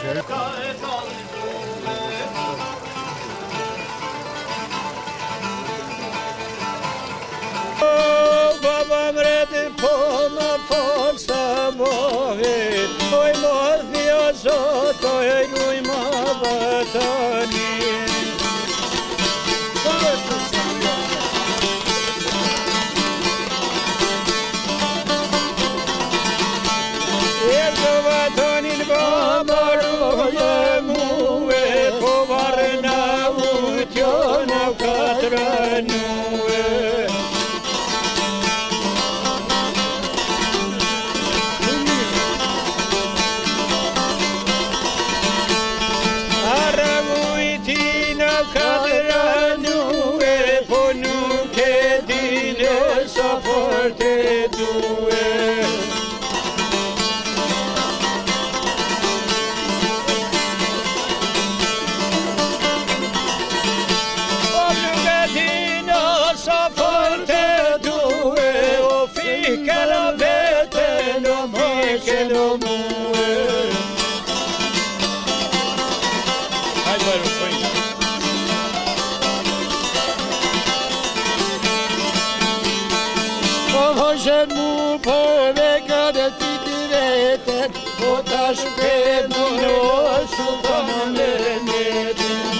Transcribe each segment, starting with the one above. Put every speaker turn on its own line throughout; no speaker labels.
Babam redde på når folk samboer, og I morgen jeg satt og høyde I mavatani. Jeg så var tanin babar og moe, på varna utjøn av katranoe. Forte due och lungatina så forte due och fick alla veten och fick alla moe. Hej bara skit. Sen mu på vägarna till veten och tar spänn och så kommer med.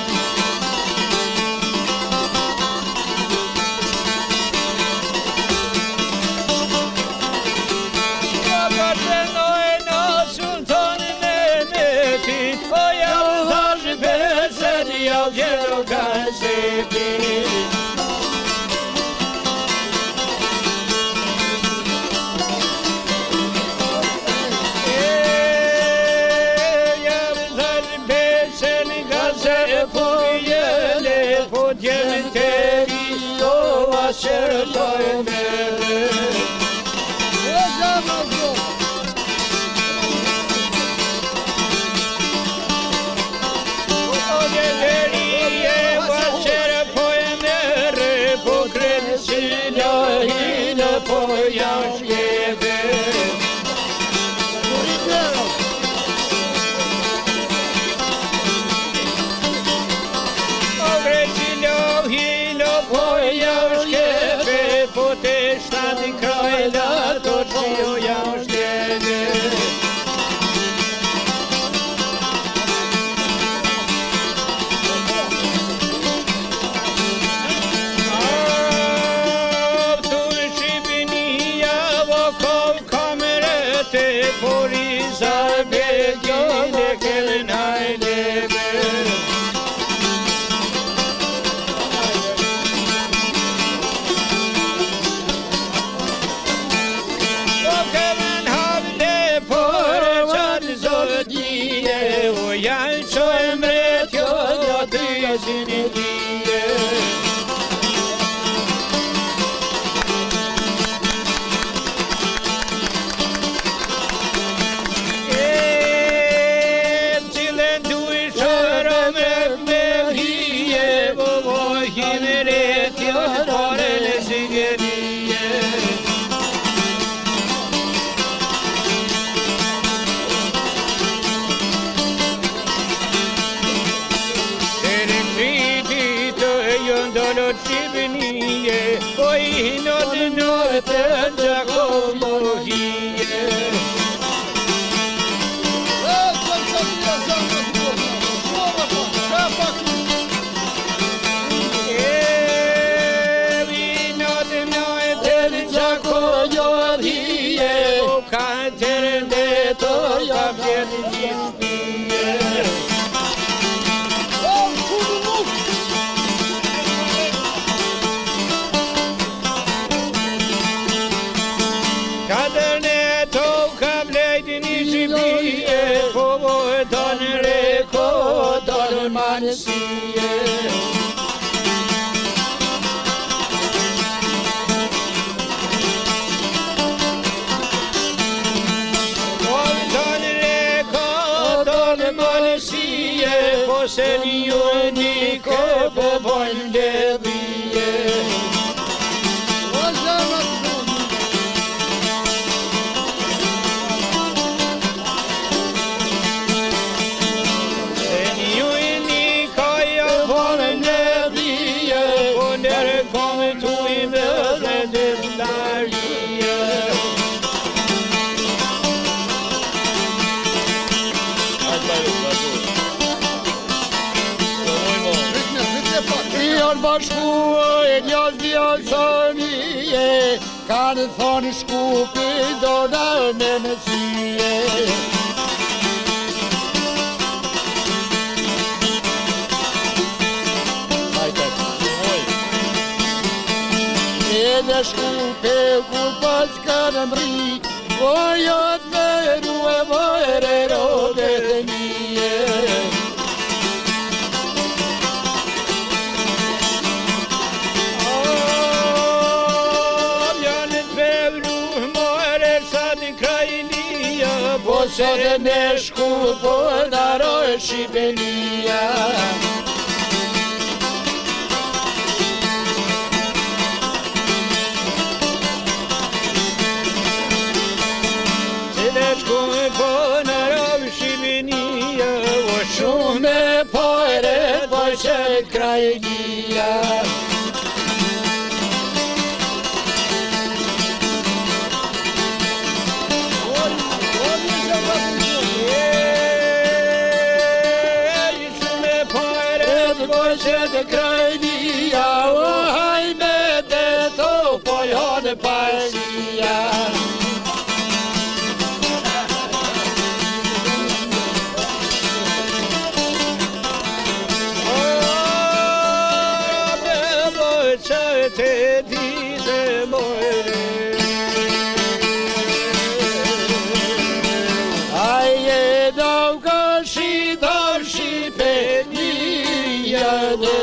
Jag var den och en sultan med tid och jag har spänn jag ger och kan se till. Şertay mele o geveriye başer poemere på gränsen hina på jaskebe o gränsen hina på jaskebe på testan krajla torsi och jaskebe. Polisar begine kelnay lebe och även hade porchat zodie och jag så emret jag det sin idé. Oi not norte Giacomo hie vi not norte Giacomo hie o canter de toia fiel man sier don man sier på senior Nico på Bondevie.
bashku e ljazdia sëmije, kanë thonë shkupi do në me mësie. Edhe shkupe kur pas kanë mri, o jot me ruë vajre rode të mije. Po sot me shkupo daroj Shqipënia.
Po narov Shqipënia, o
Shumë e pojre pojshet krajnia.
Shumë e pojre
Pojshet krajnia, o hajme dhe to pojhon pajsia.
Te dite mojre
Aje dau ka shqitau Shqipënia dhe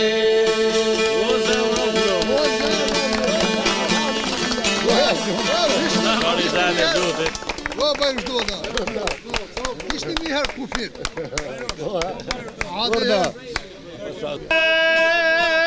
Baba już doda. Jeśli mi her kufir. Hadi.